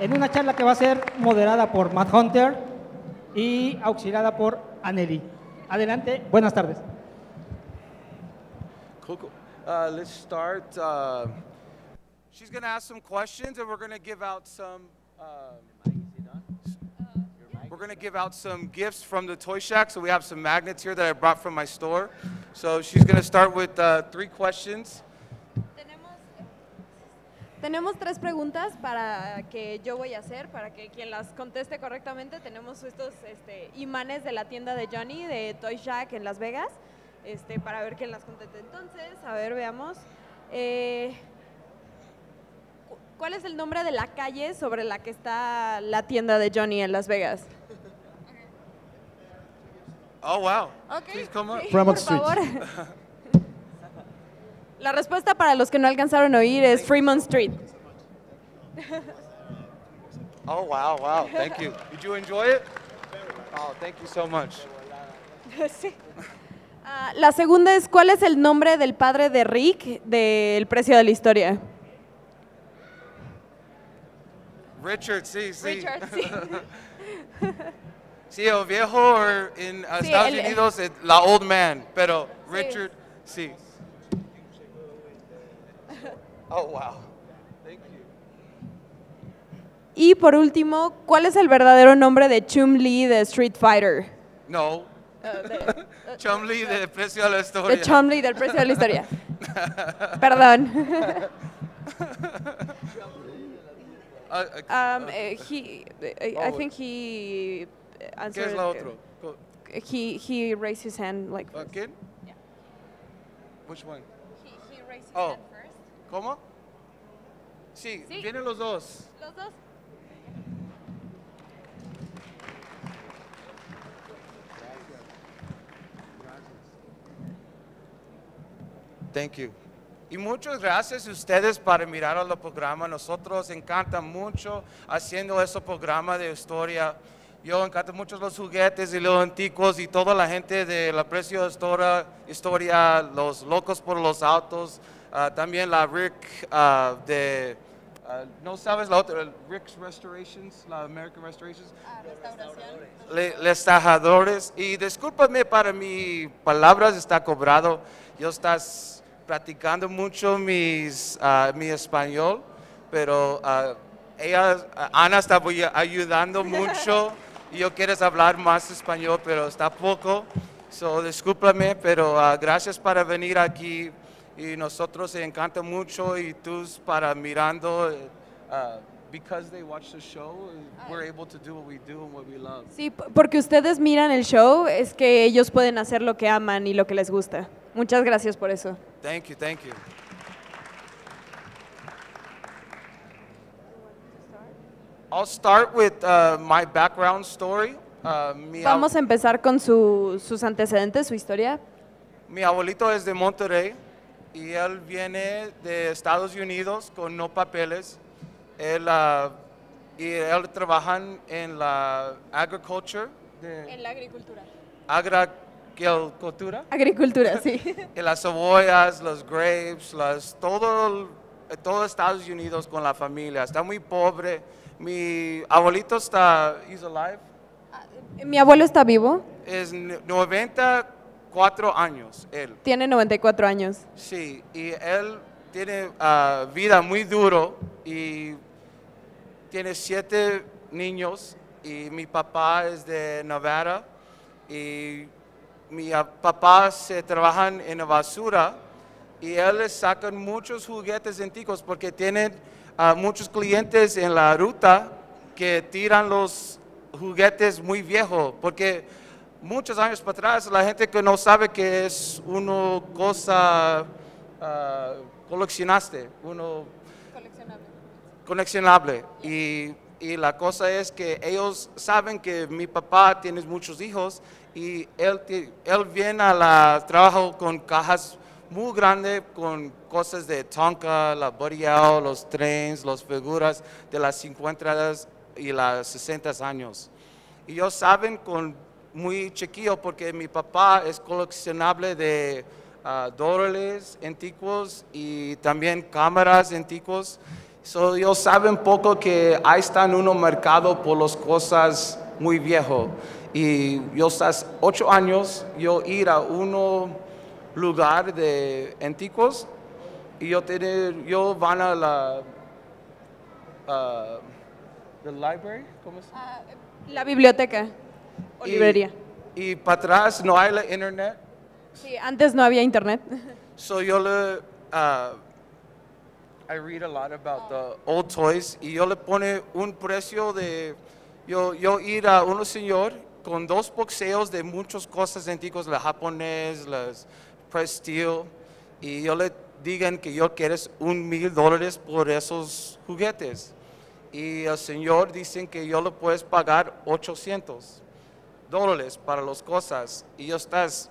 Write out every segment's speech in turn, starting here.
en una charla que va a ser moderada por Matt Hunter y auxiliada por Anneli. Adelante, buenas tardes. Cool, cool. Let's start. She's going to ask some questions, and we're going to give out some. We're going to give out some gifts from the Toy Shack. So we have some magnets here that I brought from my store. So she's going to start with 3 questions. Tenemos 3 preguntas para que yo voy a hacer, para que quien las conteste correctamente. Tenemos estos imanes de la tienda de Johnny, de Toy Shack en Las Vegas, para ver quién las conteste. Entonces, a ver, veamos. ¿Cuál es el nombre de la calle sobre la que está la tienda de Johnny en Las Vegas? Oh, wow. Okay. Please come up. Sí, Fremont por Street. favor. La respuesta para los que no alcanzaron a oír es Fremont Street. Oh, wow, wow. Thank you. Did you enjoy it? Oh, thank you so much. Sí. La segunda es, ¿cuál es el nombre del padre de Rick de El precio de la historia? Richard, sí, sí. Richard, sí. Sí, el viejo en Sí, Estados Unidos, la old man, pero Sí. Richard, sí. Oh, wow. Thank you. Y por último, ¿cuál es el verdadero nombre de Chun-Li de Street Fighter? No, Chumley de Precio de la De Historia. Chun-Li del precio de la historia. Perdón. I think he ¿Qué answered. es la otra? He raised his hand like first. ¿Quién? Yeah. Which one? He raised his Oh. hand first. ¿Cómo? Sí, Sí. vienen los dos. Los dos. Thank you. Y muchas gracias a ustedes para mirar el programa. Nosotros encanta mucho haciendo ese programa de historia. Yo encanto mucho los juguetes y los antiguos y toda la gente de la Precio de historia, los locos por los autos, también la Rick no sabes la otra, Rick's Restorations, la American Restorations. Restauración. Lestajadores. Y discúlpame para mi palabras está cobrado. Yo estás practicando mucho mi español, pero Ana está ayudando mucho. Y yo quiero hablar más español, pero está poco. So, discúlpame, pero gracias para venir aquí. Y nosotros encanta mucho y tú para mirando. Because they watch the show, we're able to do what we do and what we love. Sí, porque ustedes miran el show, es que ellos pueden hacer lo que aman y lo que les gusta. Muchas gracias por eso. Thank you, thank you. I'll start with my background story. Vamos a empezar con sus antecedentes, su historia. Mi abuelito es de Monterrey y él viene de Estados Unidos con no papeles. Él trabaja en la agriculture. En la agricultura. Agricultura. Agricultura, sí. Y las cebollas, los grapes, todo Estados Unidos con la familia. Está muy pobre. Mi abuelito he's alive. Mi abuelo está vivo, Es 94 años, él. tiene 94 años. Sí, y él tiene vida muy duro y tiene 7 niños y mi papá es de Nevada y mi papá se trabaja en la basura y él les saca muchos juguetes antiguos porque tienen muchos clientes en la ruta que tiran los juguetes muy viejos porque muchos años para atrás la gente que no sabe que es una cosa coleccionable y la cosa es que ellos saben que mi papá tiene muchos hijos y él viene trabajo con cajas muy grandes con cosas de Tonka, la Boreal, los trenes, las figuras de las 50 y las 60 años. Y ellos saben muy chiquillo porque mi papá es coleccionable de dólares antiguos y también cámaras antiguos So, ellos saben poco que ahí está en un mercado por las cosas muy viejo. Y yo estás 8 años, yo ir a un lugar de antiguos y yo van a the library, ¿cómo se llama? La biblioteca o librería. Y para atrás no hay la internet. Sí, antes no había internet. So I read a lot about the old toys y yo le pone un precio de, yo ir a un señor con 2 boxeos de muchas cosas antiguas, la japonés, las press steel, y yo le digan que yo quieres $1,000 por esos juguetes. Y el señor dicen que yo le puedes pagar $800 para las cosas. Y yo estás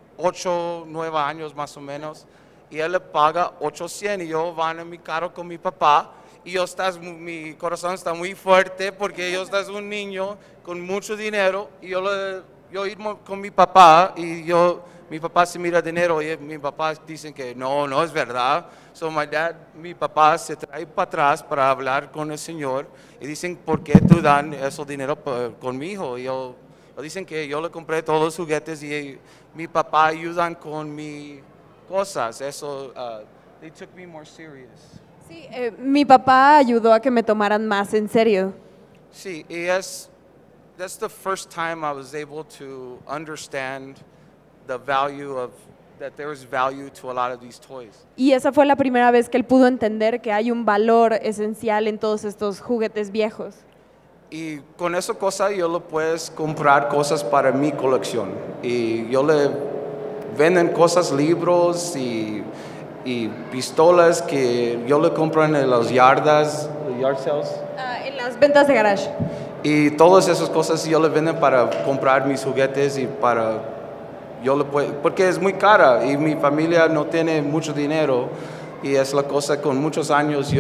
8, 9 años más o menos. Y él le paga $800 y yo van a mi carro con mi papá. Y mi corazón está muy fuerte porque yo estás un niño con mucho dinero. Y yo ir con mi papá y mi papá se mira dinero y mi papá dicen que no es verdad. So mi papá se trae para atrás para hablar con el señor y dicen, ¿por qué tú dan ese dinero con mi hijo? Y dicen que yo le compré todos los juguetes y mi papá ayudan con mis cosas. Eso, they took me more serious. Sí, mi papá ayudó a que me tomaran más en serio. Sí, y that's the first time I was able to understand the value of that there is value to a lot of these toys. Y esa fue la primera vez que él pudo entender que hay un valor esencial en todos estos juguetes viejos. Y con esa cosa yo le puedes comprar cosas para mi colección. Y yo le venden cosas, libros y pistolas que yo le compro en las yardas, yard sales. En las ventas de garage. Y todas esas cosas yo le venden para comprar mis juguetes y porque es muy cara y mi familia no tiene mucho dinero y es la cosa con muchos años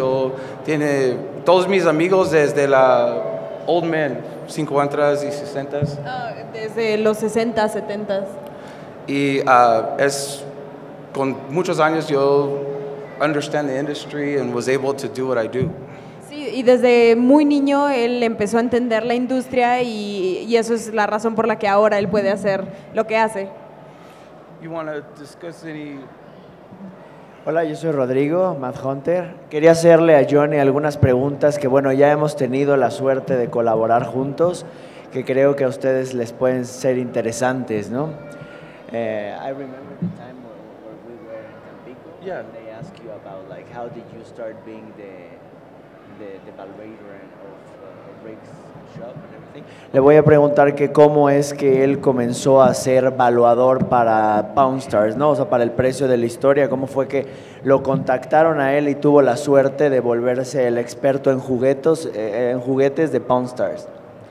todos mis amigos desde la old man, 50 y 60. Desde los 60, 70. Y es con muchos años yo understand the industry and was able to do what I do. Sí, y desde muy niño él empezó a entender la industria y eso es la razón por la que ahora él puede hacer lo que hace. You want to discuss any? Hola, yo soy Rodrigo, Matt Hunter. Quería hacerle a Johnny algunas preguntas que, bueno, ya hemos tenido la suerte de colaborar juntos, que creo que a ustedes les pueden ser interesantes, ¿no? I remember the time where we were in Tampico. Yeah. And they asked you about, like, how did you start being the valuator of Rick's shop and everything. Le voy a preguntar que cómo es que él comenzó a ser valuador para Pawn Stars, ¿no? O sea, para el precio de la historia, cómo fue que lo contactaron a él y tuvo la suerte de volverse el experto en juguetes de Pawn Stars.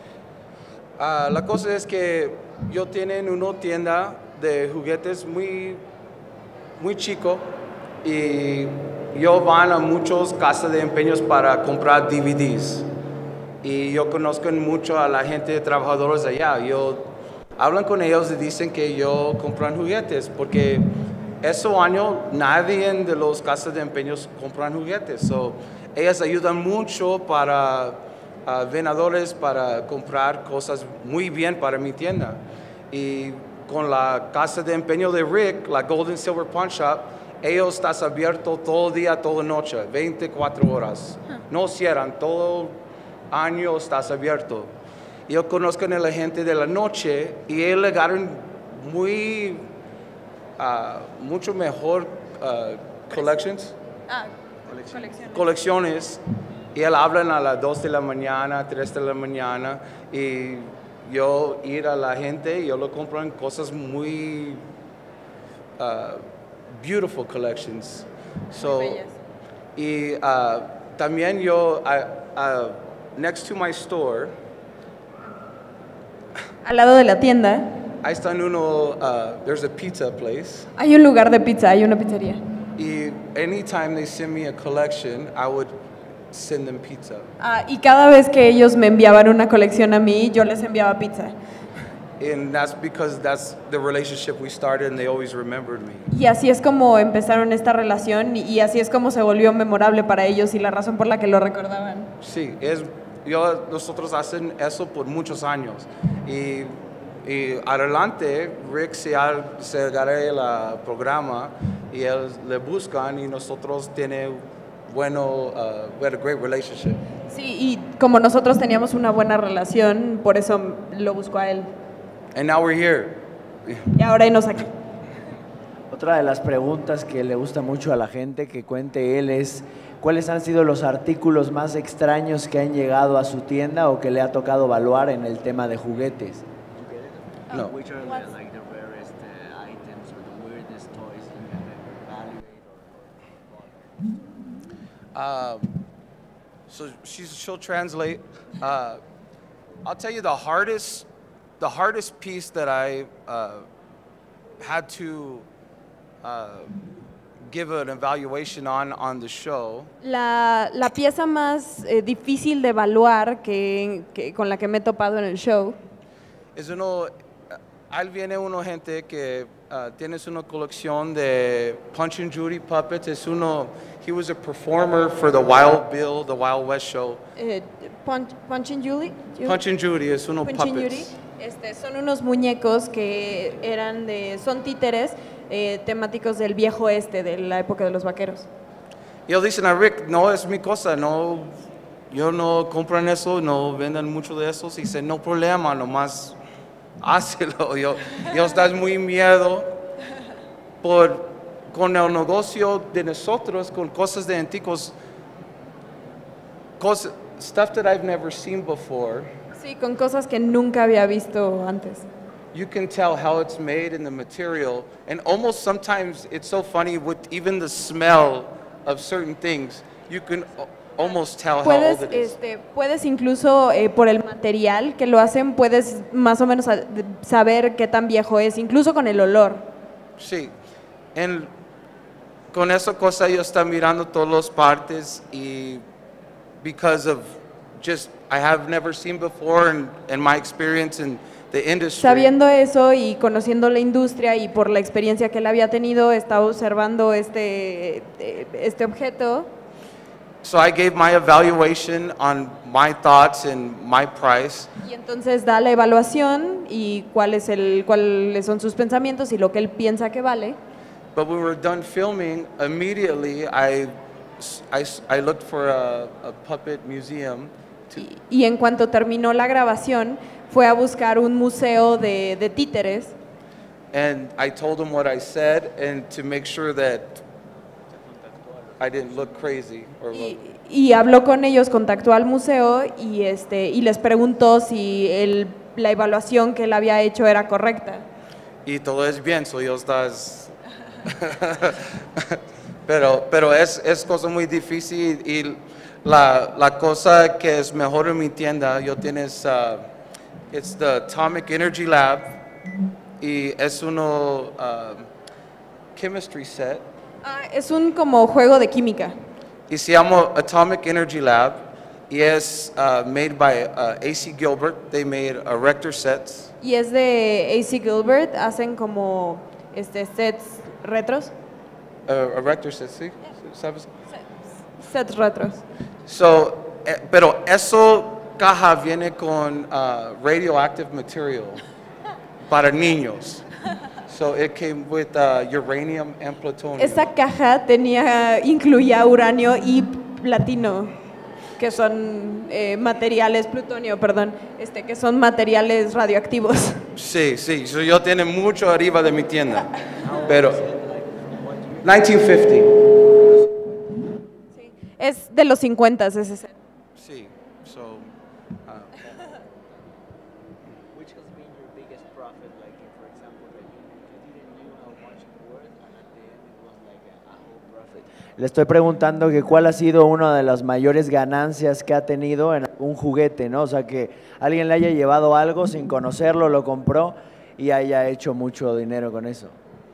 La cosa es que yo tienen una tienda de juguetes muy chico y yo van a muchas casas de empeños para comprar DVDs. Y yo conozco mucho a la gente de trabajadores allá. Hablan con ellos y dicen que yo compran juguetes porque ese año nadie de las casas de empeños compran juguetes. So, ellas ayudan mucho para vendedores para comprar cosas muy bien para mi tienda. Y con la casa de empeño de Rick, la Gold and Silver Pawn Shop, ellos están abiertos todo el día, toda la noche, 24 horas. No cierran, todo año estás abierto. Yo conozco a la gente de la noche y ellos le ganan mucho mejor colecciones. Y él hablan a las 2 de la mañana, 3 de la mañana y yo ir a la gente y yo lo compro en cosas muy beautiful collections. So, y también yo next to my store, al lado de la tienda, ahí está there's a pizza place. hay un lugar de pizza, hay una pizzería. Y anytime they send me a collection, I would send them pizza. Y cada vez que ellos me enviaban una colección a mí, yo les enviaba pizza. And that's because that's the relationship we started and they always remembered me. Y así es como empezaron esta relación y así es como se volvió memorable para ellos y la razón por la que lo recordaban. Sí, nosotros hacen eso por muchos años. Y adelante, Rick se agarra el programa y él le buscan y nosotros tenemos we had a great relationship. Sí, y como nosotros teníamos una buena relación, por eso lo buscó a él. And now we're here. Y ahora enos aquí. Otra de las preguntas que le gusta mucho a la gente que cuente él es ¿cuáles han sido los artículos más extraños que han llegado a su tienda o que le ha tocado evaluar en el tema de juguetes? No. Which are like the rarest items or the weirdest toys you have ever evaluated or bought? So she'll translate. I'll tell you the hardest piece that I had to give an evaluation on the show. La pieza más difícil de evaluar con la que me he topado en el show Es ahí viene gente que tienes una colección de Punch and Judy puppets. He was a performer for the Wild Bill, the Wild West show. Punch and Judy. Punch and Judy es unos Punch and Judy. puppets. Son unos muñecos que son títeres temáticos del viejo oeste, de la época de los vaqueros. Y ellos dicen a Rick, no es mi cosa, no, yo no compran eso, no venden mucho de eso. Y dice, no problema, nomás hácelo. Yo estás muy miedo con el negocio de nosotros, con cosas de antiguos, stuff that I've never seen before. Sí, con cosas que nunca había visto antes. You can tell how it's made in the material, and almost sometimes it's so funny with even the smell of certain things. You can almost tell how old it is. Puedes incluso por el material que lo hacen, puedes más o menos saber qué tan viejo es, incluso con el olor. Sí, con esa cosa yo estoy mirando todas las partes y because of just I have never seen before and my experience in the industry. Sabiendo eso y conociendo la industria y por la experiencia que él había tenido, estaba observando este objeto. So I gave my evaluation on my thoughts and my price. Y entonces da la evaluación y cuáles son sus pensamientos y lo que él piensa que vale. But when we were done filming, immediately I looked for a puppet museum. Y en cuanto terminó la grabación, fue a buscar un museo de títeres. And I told him what I said, and to make sure that I didn't look crazy. Y habló con ellos, contactó al museo y les preguntó si la evaluación que él había hecho era correcta. Y todo es bien, so yo estás... pero es cosa muy difícil y la cosa que es mejor en mi tienda, yo tienes, it's the Atomic Energy Lab y es uno chemistry set. Es un como juego de química. Y se llama Atomic Energy Lab y es made by A.C. Gilbert. They made Erector sets. Y es de A.C. Gilbert, hacen como sets retros. Erector sets, ¿sí? ¿Sabes? Sets retros. So, pero eso caja viene con radioactive material para niños. So it came with uranium and plutonium. Esa caja incluía uranio y platino, que son materiales, plutonio, perdón, que son materiales radioactivos. Sí, sí. So yo tengo mucho arriba de mi tienda, pero 1950. Sí. Es de los 50 ese set. Sí. So. Which has been your biggest profit? Like, for example, that you didn't know how much it worth, and at the end it was like a whole profit. Le estoy preguntando que cuál ha sido una de las mayores ganancias que ha tenido en un juguete, ¿no? O sea, que alguien le haya llevado algo sin conocerlo, lo compró y haya hecho mucho dinero con eso.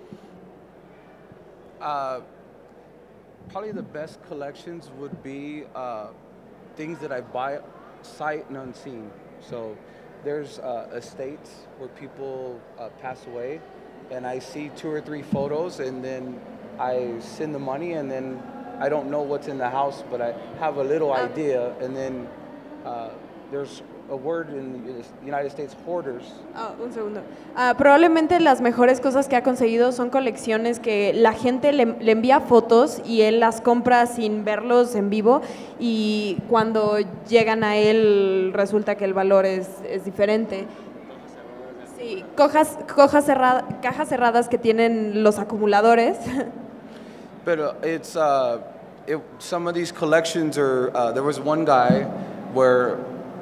Probably the best collections would be things that I buy sight and unseen. So there's estates where people pass away, and I see 2 or 3 photos, and then I send the money, and then I don't know what's in the house, but I have a little idea, and then there's a word in the United States, hoarders. Un segundo. Probablemente las mejores cosas que ha conseguido son colecciones que la gente le envía fotos y él las compra sin verlos en vivo, y cuando llegan a él resulta que el valor es diferente. Sí, cajas cerradas que tienen los acumuladores. But it's some of these collections are. There was one guy where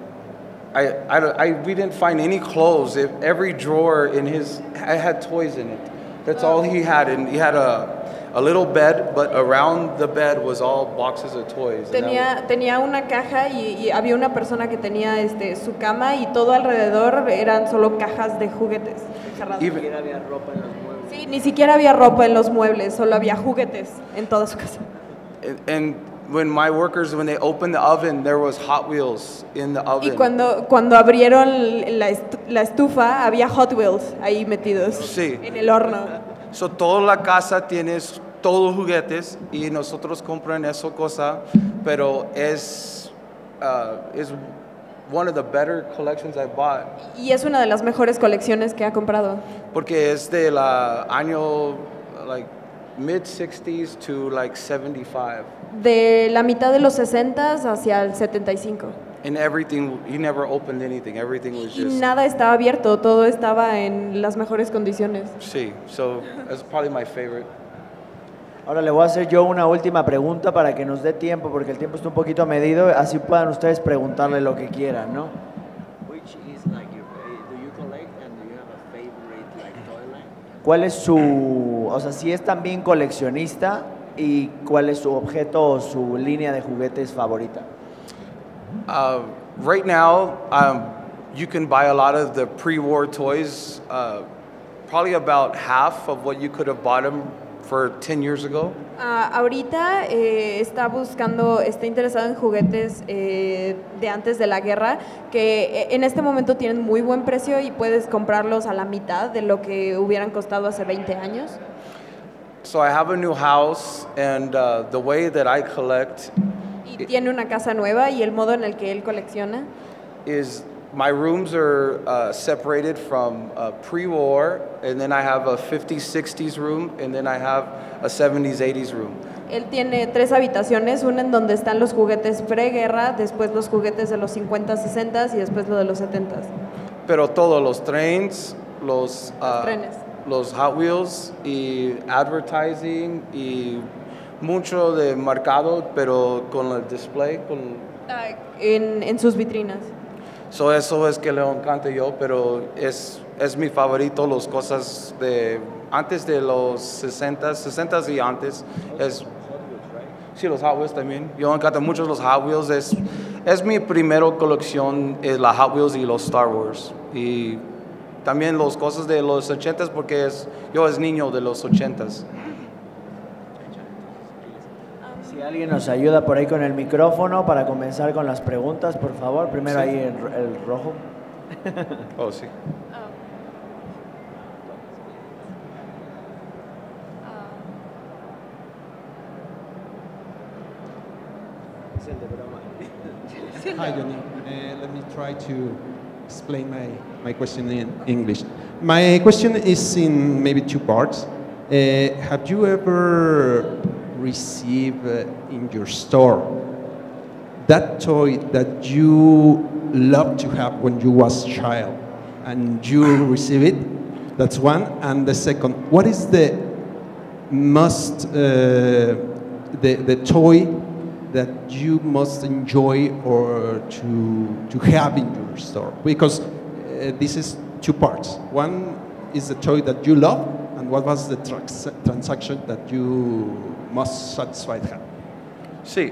we didn't find any clothes. Every drawer in I had toys in it. That's all he had, and he had a little bed, but around the bed was all boxes of toys. Tenía una caja y había una persona que tenía su cama, y todo alrededor eran solo cajas de juguetes cerradas. Ni siquiera había ropa en los muebles. Sí, ni siquiera había ropa en los muebles, solo había juguetes en toda su casa. And when my workers, when they opened the oven, there was Hot Wheels in the oven. Y cuando abrieron la estufa, había Hot Wheels ahí metidos Sí. en el horno. So toda la casa tienes todos juguetes, y nosotros compran esa cosa, pero es one of the better collections I bought. Y es una de las mejores colecciones que ha comprado. Porque es de la año like mid-60s to like 75. De la mitad de los 60s hacia el 75. And everything, he never opened anything. Everything was Y just. nada estaba abierto, todo estaba en las mejores condiciones. Sí, so that's probably my favorite. Ahora le voy a hacer yo una última pregunta para que nos dé tiempo, porque el tiempo está un poquito medido, así puedan ustedes preguntarle lo que quieran, ¿no? Which is like do you collect and do you have a favorite like toy line? ¿Cuál es su, o sea, si es también coleccionista, y cuál es su objeto o su línea de juguetes favorita? Right now, you can buy a lot of the pre-war toys, probably about half of what you could have bought them for 10 years ago. Ahorita está interesado en juguetes de antes de la guerra, que en este momento tienen muy buen precio y puedes comprarlos a la mitad de lo que hubieran costado hace 20 años. So I have a new house, and the way that I collect Y tiene una casa nueva, y el modo en el que él colecciona is my rooms are separated from pre-war, and then I have a 50s, 60s room, and then I have a 70s, 80s room. Él tiene 3 habitaciones, una en donde están los juguetes preguerra, después los juguetes de los 50, 60 y después lo de los 70. Pero todos los trenes, los trenes. Los Hot Wheels y advertising y mucho de mercado, pero con el display, En sus vitrinas. So eso es que le encanta yo, pero es mi favorito, las cosas de antes de los 60s y antes. Sí, los Hot Wheels también. Yo me encanta mucho los Hot Wheels. Es mi primera colección, es la Hot Wheels y los Star Wars. Y también las cosas de los 80s, porque yo es niño de los 80s. Si alguien nos ayuda por ahí con el micrófono para comenzar con las preguntas, por favor. Primero Sí. ahí el rojo. Oh, sí. Hi, Johnny. Let me try to explain my question in English. My question is in maybe 2 parts. Have you ever received in your store that toy that you loved to have when you was a child and you receive it? That's one. And the second, what is the the toy that you must enjoy or to have in your store? Because this is 2 parts. One is the toy that you love, and what was the transaction that you most satisfied have? Sí.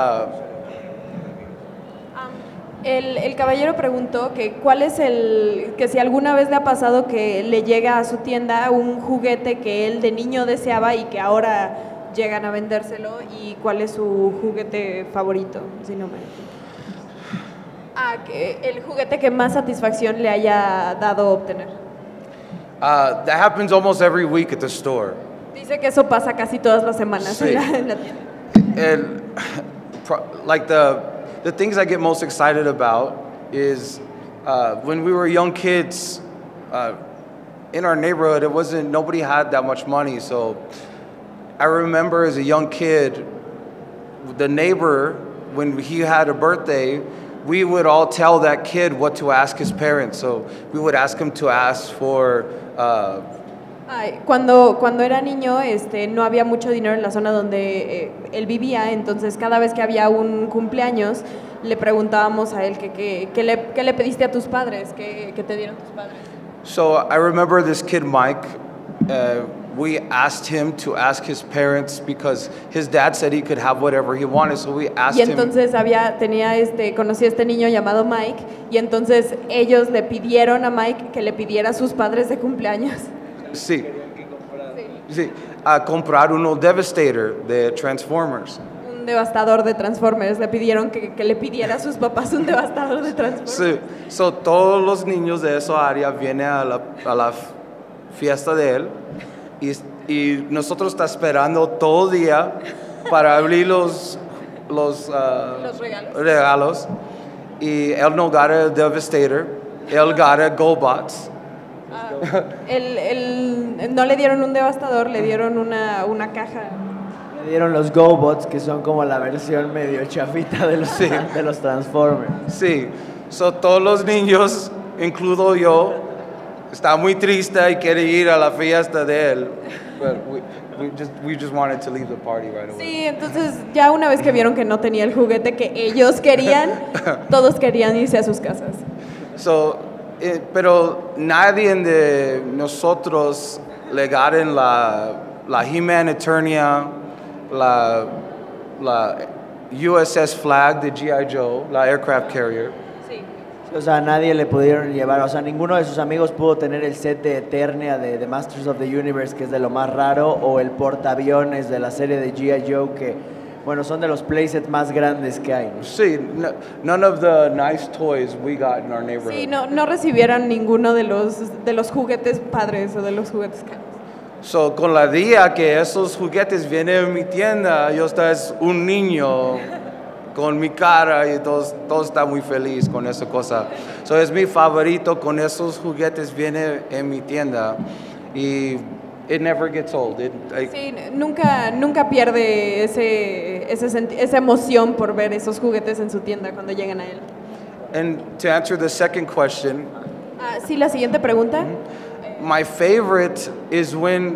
El caballero preguntó que que si alguna vez le ha pasado que le llega a su tienda un juguete que él de niño deseaba y que ahora llegan a vendérselo, y cuál es su juguete favorito, si no me... El juguete que más satisfacción le haya dado obtener. That happens almost every week at the store. Dice que eso pasa casi todas las semanas Sí. en la tienda. And like the things I get most excited about is when we were young kids in our neighborhood, nobody had that much money. So I remember as a young kid, the neighbor, when he had a birthday, we would all tell that kid what to ask his parents. So we would ask him to ask for Cuando era niño, no había mucho dinero en la zona donde él vivía, entonces cada vez que había un cumpleaños, le preguntábamos a él ¿qué le pediste a tus padres? ¿Qué te dieron tus padres? So I remember this kid, Mike, we asked him to ask his parents because his dad said he could have whatever he wanted, so we asked Y him. entonces conocí a este niño llamado Mike, y entonces ellos le pidieron a Mike que le pidiera a sus padres de cumpleaños. Sí, sí, a comprar uno Devastator de Transformers. Un devastador de Transformers, le pidieron que le pidiera a sus papás un devastador de Transformers. Sí, so todos los niños de esa área vienen a la fiesta de él y nosotros está esperando todo el día para abrir los regalos. Y él no gana el Devastator, él gana GoBots. No le dieron un devastador, le dieron una caja. Le dieron los GoBots, que son como la versión medio chafita de Sí. de los Transformers. Sí, so todos los niños, incluido yo, está muy triste y quiere ir a la fiesta de él. But we just wanted to leave the party right away. Sí, entonces ya una vez que vieron que no tenía el juguete que ellos querían, todos querían irse a sus casas. So, pero nadie de nosotros le ganan la He-Man Eternia, la USS Flag de G.I. Joe, la aircraft carrier. Sí. O sea, nadie le pudieron llevar, o sea, ninguno de sus amigos pudo tener el set de Eternia de Masters of the Universe, que es de lo más raro, o el portaaviones de la serie de G.I. Joe, que, bueno, son de los playsets más grandes que hay, ¿no? Sí, none of the nice toys we got in our neighborhood. Sí, no recibieron ninguno de los juguetes padres o de los juguetes caros. So, con la día que esos juguetes vienen a mi tienda, yo estoy un niño con mi cara y todo está muy feliz con esa cosa. So, es mi favorito con esos juguetes viene en mi tienda y it never gets old. Sí, nunca pierde esa emoción por ver esos juguetes en su tienda cuando llegan a él. And to answer the second question, Sí, la siguiente pregunta. my favorite is when,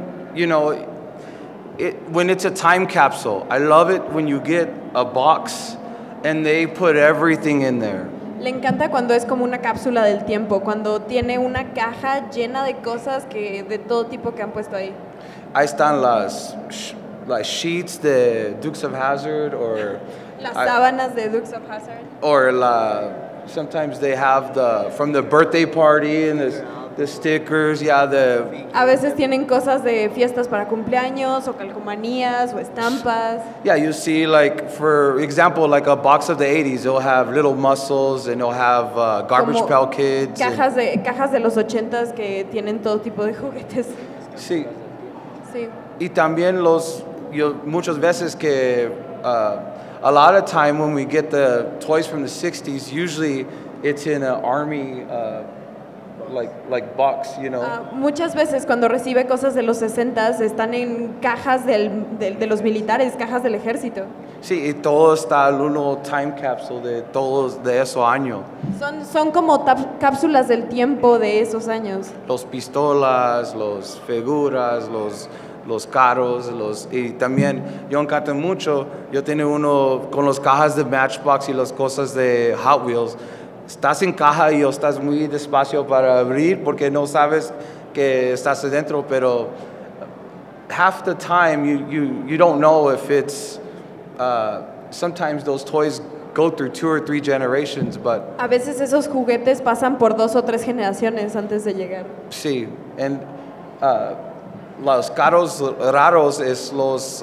when it's a time capsule. I love it when you get a box and they put everything in there. Le encanta cuando es como una cápsula del tiempo, cuando tiene una caja llena de cosas de todo tipo que han puesto ahí. Ahí están las sheets de Dukes of Hazzard or Las sábanas de Dukes of Hazzard. or sometimes they have from the birthday party and the stickers, A veces tienen cosas de fiestas para cumpleaños o calcomanías o estampas. Yeah, you see, like, for example, like a box of the 80s, it'll have Little Muscles and it'll have Garbage Como Pail Kids. Cajas de los 80s que tienen todo tipo de juguetes. Sí, Sí. y también muchas veces que a lot of time when we get the toys from the 60s, usually it's in an army like box, Muchas veces cuando recibe cosas de los 60s están en cajas de los militares, cajas del ejército. Sí, y todo está en una time capsule de todos de esos años. Son como cápsulas del tiempo de esos años. Los pistolas, los figuras, los carros, y también yo encanta mucho, yo tengo uno con las cajas de Matchbox y las cosas de Hot Wheels. Estás en caja y estás muy despacio para abrir porque no sabes que estás adentro, pero half the time you don't know if it's sometimes those toys go through 2 or 3 generations, but A veces esos juguetes pasan por 2 o 3 generaciones antes de llegar. sí, and los carros raros es los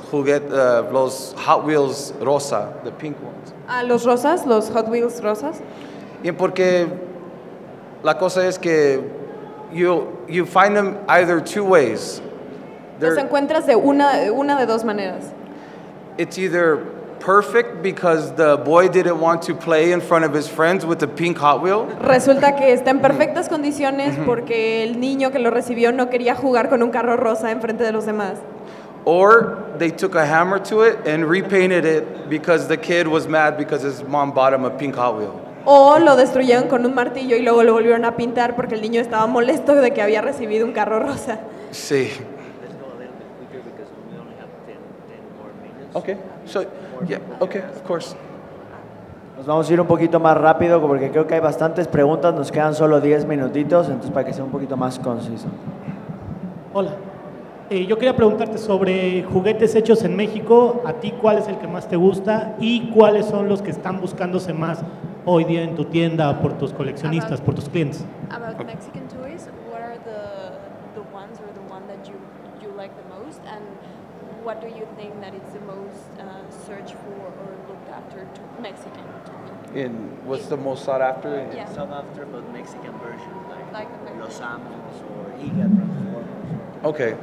Hot Wheels rosa, the pink ones. Los rosas, los Hot Wheels rosas. Y porque la cosa es que you find them either two ways. Los encuentras de una de dos maneras. It's either perfect because the boy didn't want to play in front of his friends with the pink Hot Wheel. Resulta que está en perfectas condiciones porque el niño que lo recibió no quería jugar con un carro rosa enfrente de los demás. Or they took a hammer to it and repainted it because the kid was mad because his mom bought him a pink Hot Wheel. O lo destruyeron con un martillo y luego lo volvieron a pintar porque el niño estaba molesto de que había recibido un carro rosa. Sí. Let's go a little bit quicker because we only have 10 more minutes. Okay. So, yeah, okay, of course. Nos vamos a ir un poquito más rápido porque creo que hay bastantes preguntas, nos quedan solo 10 minutitos, entonces para que sea un poquito más conciso. Hola. Yo quería preguntarte sobre juguetes hechos en México. ¿A ti cuál es el que más te gusta y cuáles son los que están buscándose más hoy día en tu tienda por tus coleccionistas, por tus clientes? About Mexican toys, what are the ones or the one that you like the most, and what do you think that is the most searched for or looked after to Mexican to be? And what's the most sought after? Yeah. Some after, but Mexican version, Like the Los Amos or Iga Transformers. Okay.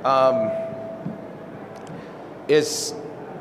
It's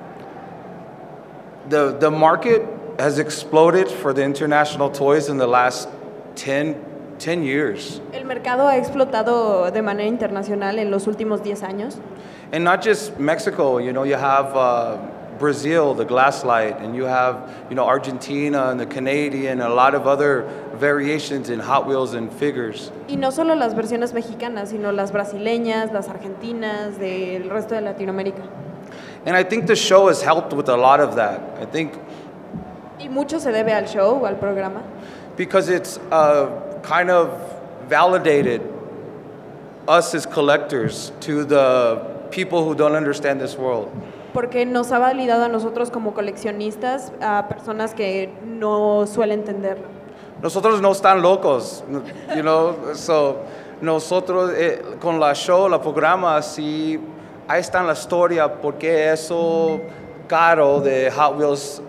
the market has exploded for the international toys in the last 10 years. El mercado ha explotado de manera internacional en los últimos 10 años. And not just Mexico, you know, you have Brazil, the glass light, and you have, you know, Argentina and the Canadian, and a lot of other variations in Hot Wheels and figures. Y no solo las versiones mexicanas, sino las brasileñas, las argentinas, del resto de Latinoamérica. And I think the show has helped with a lot of that. I think Y mucho se debe al show o al programa, because it's kind of validated us as collectors to the people who don't understand this world. porque nos ha validado a nosotros como coleccionistas, a personas que no suelen entenderlo. Nosotros no están locos, you know, so nosotros con la show, la programa, sí, ahí está la historia, porque eso caro de Hot Wheels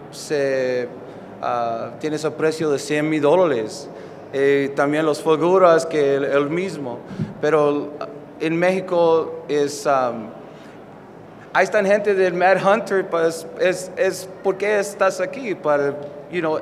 tiene ese precio de $100,000. También las figuras que el mismo, pero en México es... ahí están gente del Mad Hunter, pues es porque estás aquí, para, you know,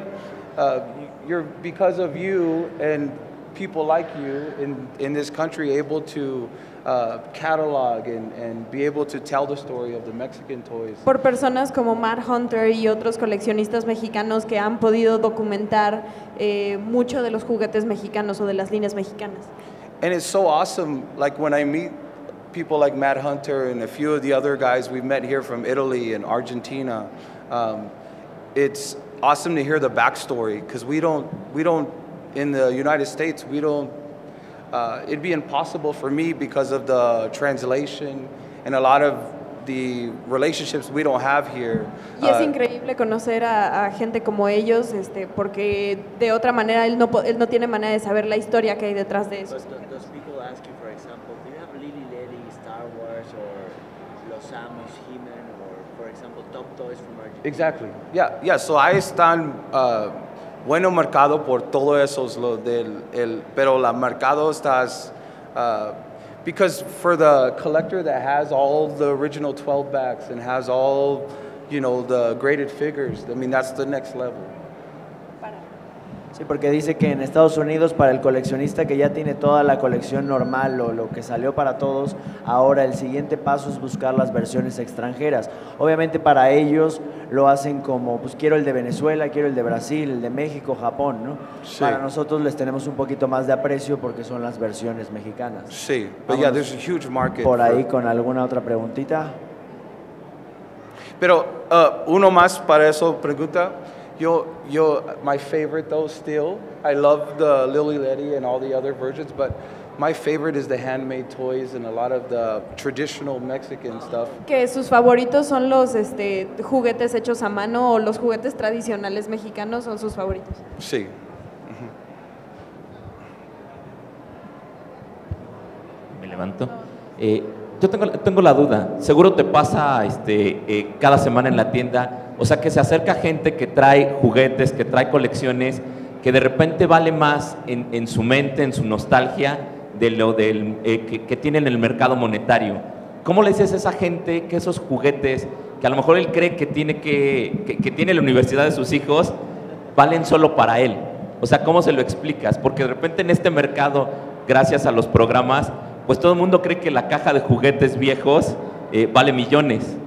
because of you and people like you in this country able to catalog and be able to tell the story of the Mexican toys. Por personas como Mad Hunter y otros coleccionistas mexicanos que han podido documentar mucho de los juguetes mexicanos o de las líneas mexicanas. And it's so awesome, like when I meet people like Mad Hunter and a few of the other guys we've met here from Italy and Argentina, it's awesome to hear the backstory, because we don't, in the United States, we don't, it'd be impossible for me because of the translation and a lot of the relationships we don't have here. Y es increíble conocer a gente como ellos, porque de otra manera él no tiene manera de saber la historia que hay detrás de eso. But does people ask you, for example, do you have Lily Ledy, Star Wars, or Los Amos, He-Man, or, for example, Top Toys from Argentina? Exactly. Yeah. So ahí están bueno mercado por todo eso, pero la mercado estás because for the collector that has all the original 12 backs and has all, you know, the graded figures, I mean, that's the next level. Sí, porque dice que en Estados Unidos para el coleccionista que ya tiene toda la colección normal o lo que salió para todos, ahora el siguiente paso es buscar las versiones extranjeras. Obviamente para ellos lo hacen como, pues quiero el de Venezuela, quiero el de Brasil, el de México, Japón, ¿no? Sí. Para nosotros les tenemos un poquito más de aprecio porque son las versiones mexicanas. Sí, but yeah, there's a huge market. Por ahí con alguna otra preguntita. Pero uno más para eso pregunta. My favorite though still, I love the Lily Ledy and all the other versions, but my favorite is the handmade toys and a lot of the traditional Mexican stuff. Que sus favoritos son los juguetes hechos a mano o los juguetes tradicionales mexicanos son sus favoritos. Sí. Me levanto. Yo tengo la duda. Seguro te pasa cada semana en la tienda. O sea, que se acerca gente que trae juguetes, que trae colecciones, que de repente vale más en su mente, en su nostalgia, de lo que tiene en el mercado monetario. ¿Cómo le dices a esa gente que esos juguetes, que a lo mejor él cree que tiene la universidad de sus hijos, valen solo para él? O sea, ¿cómo se lo explicas? Porque de repente en este mercado, gracias a los programas, pues todo el mundo cree que la caja de juguetes viejos vale millones.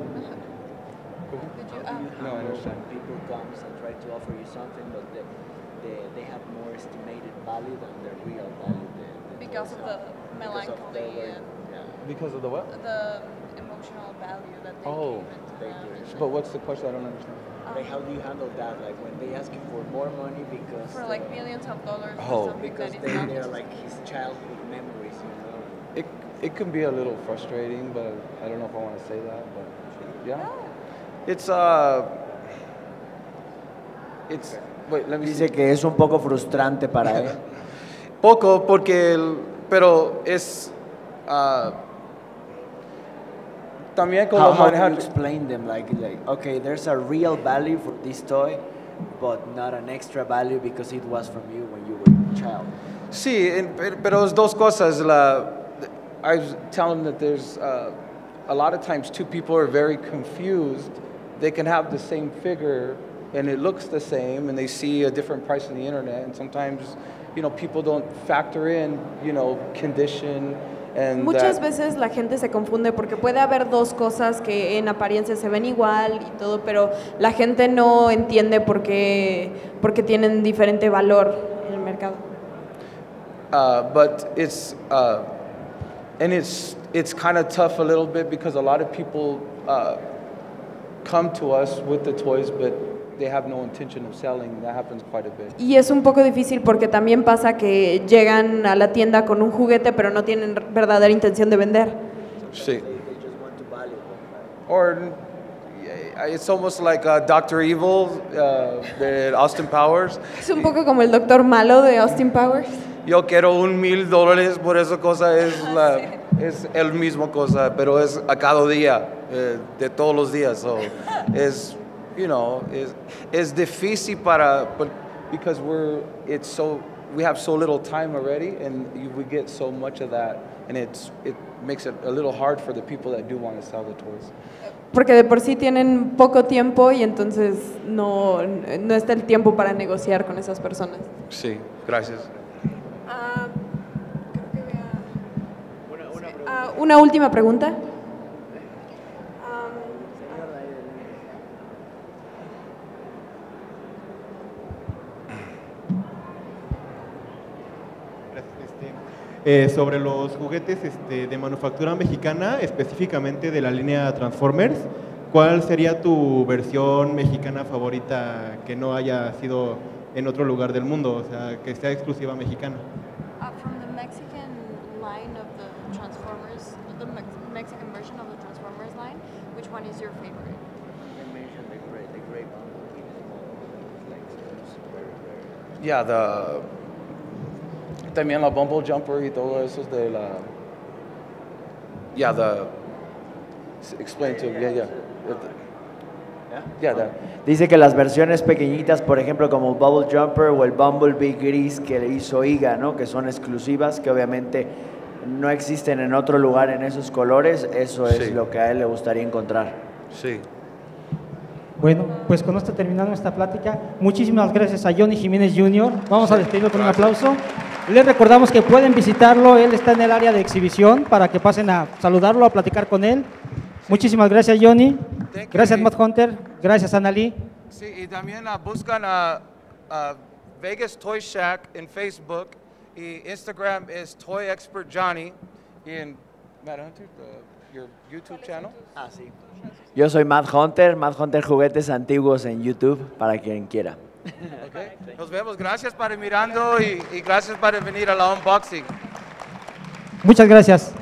No, I understand. People comes and try to offer you something, but they have more estimated value than the real value. Because of the melancholy and Because of the what? the emotional value that they Oh. give into But what's the question? I don't understand. Like, how do you handle that? Like when they ask you for more money because for like millions of dollars Oh. for something because that is not they're like his childhood memories, you know. It can be a little frustrating, but I don't know if I want to say that. But yeah, it's wait. Let me Dice see. que es un poco frustrante para él. Poco, pero es también como How do you manejar. explain them? Like, okay, there's a real value for this toy, but not an extra value because it was from you when you were a child. Sí, pero es dos cosas. I was telling them that there's a lot of times two people are very confused. They can have the same figure and it looks the same, and they see a different price on the internet, and sometimes, people don't factor in, condition. And Muchas veces la gente se confunde porque puede haber dos cosas que en apariencia se ven igual y todo, pero la gente no entiende porque tienen diferente valor en el mercado. But it's kind of tough a little bit because a lot of people come to us with the toys, but they have no intention of selling. That happens quite a bit. Y es un poco difícil porque también pasa que llegan a la tienda con un juguete pero no tienen verdadera intención de vender. Sí. They just want to value them. Or it's almost like Dr. Evil, de Austin Powers. Es un poco como el doctor malo de Austin Powers. Yo quiero $1,000 por esa cosa, es el mismo cosa, pero es a cada día, de todos los días. So es difícil because we have so little time already, and we get so much of that, and it makes it a little hard for the people that do want to sell the toys. Porque de por sí tienen poco tiempo y entonces no está el tiempo para negociar con esas personas. Sí, gracias. Una última pregunta. Sobre los juguetes de manufactura mexicana, específicamente de la línea Transformers, ¿cuál sería tu versión mexicana favorita que no haya sido en otro lugar del mundo, o sea, que sea exclusiva mexicana? from the Mexican line of the Transformers, the Mexican version of the Transformers line, which one is your favorite? They mentioned the gray bumblebee, like very rare. Yeah, también la Bumble Jumper y todo eso es de la... Explain to me, yeah. Dice que las versiones pequeñitas, por ejemplo, como Bubble Jumper o el Bumblebee gris que hizo Iga, ¿no? Que son exclusivas, que obviamente no existen en otro lugar en esos colores, eso es lo que a él le gustaría encontrar. Sí. Bueno, pues con esto terminamos esta plática. Muchísimas gracias a Johnny Jiménez Jr. Vamos a despedirlo con un aplauso. Les recordamos que pueden visitarlo, él está en el área de exhibición para que pasen a saludarlo, a platicar con él. Muchísimas gracias, Johnny. Gracias, Mad Hunter. Gracias, Annalie. Sí, y también buscan a Vegas Toy Shack en Facebook, y Instagram es Toy Expert Johnny, y en Mad Hunter, your YouTube channel. Ah, sí. Yo soy Mad Hunter Juguetes Antiguos en YouTube, para quien quiera. Okay. Nos vemos, gracias por mirando y gracias por venir a la unboxing. Muchas gracias.